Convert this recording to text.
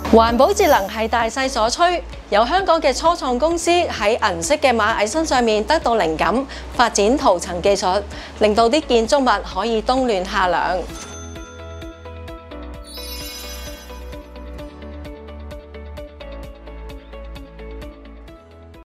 環保節能係大勢所趨，由香港嘅初創公司喺銀色嘅螞蟻身上面得到靈感，發展塗層技術，令到啲建築物可以冬暖夏涼。